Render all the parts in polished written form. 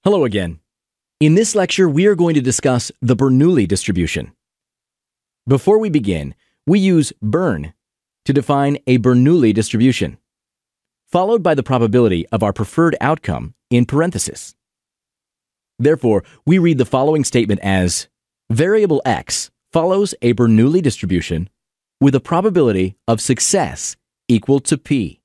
Hello again. In this lecture, we are going to discuss the Bernoulli distribution. Before we begin, we use Bern to define a Bernoulli distribution, followed by the probability of our preferred outcome in parentheses. Therefore, we read the following statement as variable x follows a Bernoulli distribution with a probability of success equal to p.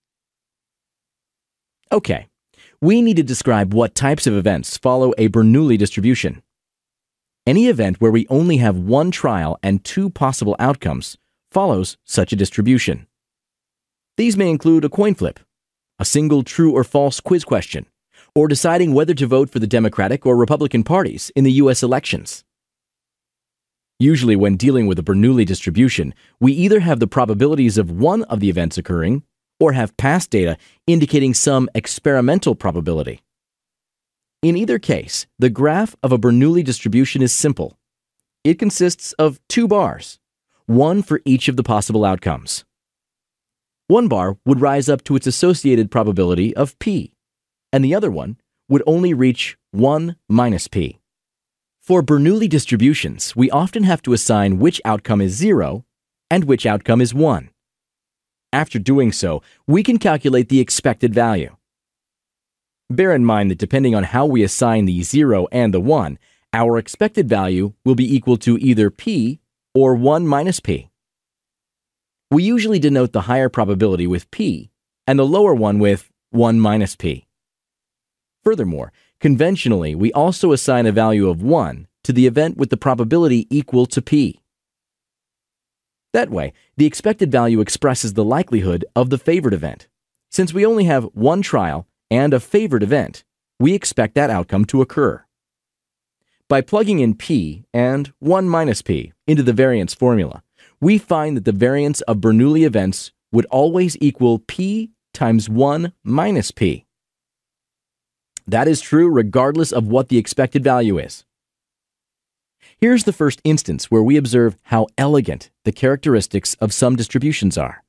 Okay. We need to describe what types of events follow a Bernoulli distribution. Any event where we only have one trial and two possible outcomes follows such a distribution. These may include a coin flip, a single true or false quiz question, or deciding whether to vote for the Democratic or Republican parties in the U.S. elections. Usually when dealing with a Bernoulli distribution, we either have the probabilities of one of the events occurring or have past data indicating some experimental probability. In either case, the graph of a Bernoulli distribution is simple. It consists of two bars, one for each of the possible outcomes. One bar would rise up to its associated probability of p, and the other one would only reach 1 minus p. For Bernoulli distributions, we often have to assign which outcome is 0 and which outcome is 1. After doing so, we can calculate the expected value. Bear in mind that depending on how we assign the 0 and the 1, our expected value will be equal to either p or 1 minus p. We usually denote the higher probability with p and the lower one with 1 minus p. Furthermore, conventionally, we also assign a value of 1 to the event with the probability equal to p. That way, the expected value expresses the likelihood of the favored event. Since we only have one trial and a favored event, we expect that outcome to occur. By plugging in p and 1 minus p into the variance formula, we find that the variance of Bernoulli events would always equal p times 1 minus p. That is true regardless of what the expected value is. Here's the first instance where we observe how elegant the characteristics of some distributions are.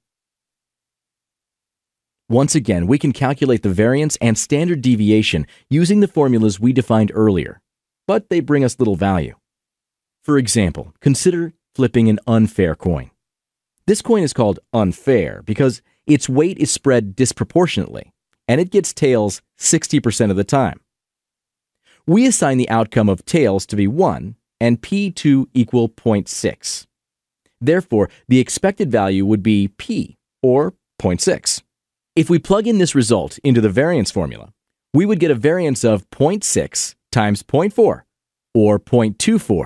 Once again, we can calculate the variance and standard deviation using the formulas we defined earlier, but they bring us little value. For example, consider flipping an unfair coin. This coin is called unfair because its weight is spread disproportionately, and it gets tails 60% of the time. We assign the outcome of tails to be 1 and p to equal 0.6. Therefore, the expected value would be p, or 0.6. If we plug in this result into the variance formula, we would get a variance of 0.6 times 0.4, or 0.24.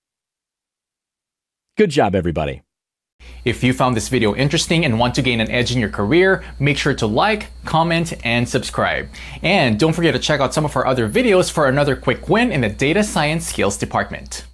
Good job, everybody. If you found this video interesting and want to gain an edge in your career, make sure to like, comment, and subscribe. And don't forget to check out some of our other videos for another quick win in the data science skills department.